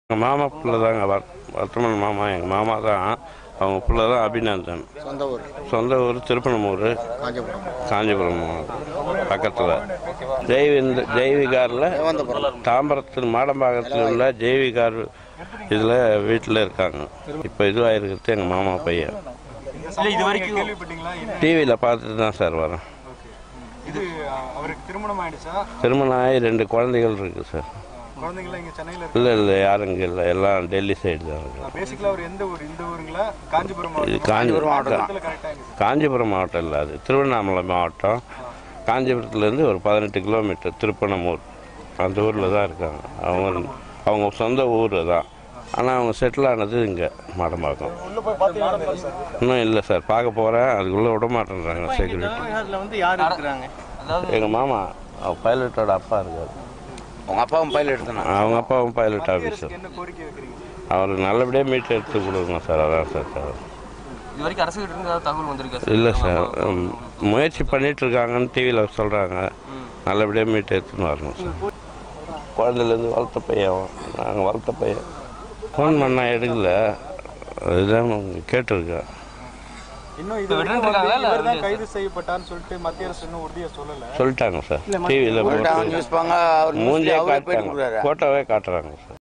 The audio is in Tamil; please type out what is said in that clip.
எங்கள் மாமா பிள்ளை தாங்க வர்த்தமன் மாமா, எங்கள் மாமா தான். அவங்க பிள்ளை தான் அபிநந்தன். சொந்த ஊர் திருப்பனமூர், காஞ்சிபுரம் பக்கத்தில். ஜெய்விகாரில் தாம்பரத்தில் மாடம்பாக்கத்தில் உள்ள ஜெய்விகார் இதில் வீட்டில் இருக்காங்க. இப்போ இதுவாகிருக்கிறது எங்கள் மாமா பையன். டிவியில் பார்த்துட்டு தான் சார் வரோம். திருமணம் ஆகி 2 குழந்தைகள் இருக்குது சார். இல்லை யாரும் இங்கே இல்லை, எல்லாம் டெல்லி சைடு தான் இருக்குது. காஞ்சிபுரம் மாவட்டம் இல்லை, அது திருவண்ணாமலை மாவட்டம். காஞ்சிபுரத்துலேருந்து ஒரு 18 கிலோமீட்டர் திருப்பனமூர், அந்த ஊரில் தான் இருக்காங்க. அவங்க சொந்த ஊர் தான். ஆனால் அவங்க செட்டில் ஆனது இங்கே மாடம்பாக்கம். இன்னும் இல்லை சார், பார்க்க போகிறேன். அதுக்குள்ளே விட மாட்டேன்றாங்க செக்யூரிட்டி. எங்கள் மாமா பைலட்டோட அப்பா இருக்கார். அவங்க அப்பாவும் பைலட் தானே? அவங்க அப்பாவும் பைலட் ஆஃபீஸர். அவர் நல்லபடியாக மீட் எடுத்து கொடுக்கணும் சார். அதான் சார் இல்லை சார், முயற்சி பண்ணிகிட்ருக்காங்கன்னு டிவியில் சொல்கிறாங்க. நல்லபடியாக மீட் எடுத்துன்னு வரணும் சார். குழந்தைலேருந்து வளர்த்த பையன், நாங்கள் வளர்த்த பையன். ஃபோன் பண்ணால் எடுக்கல, இதுதான் கேட்டிருக்கேன். சொல்லிட்டாங்க சார், டிவியில் மூஞ்சியே காட்டுறாங்க, ஃபோட்டோவே காட்டுறாங்க சார்.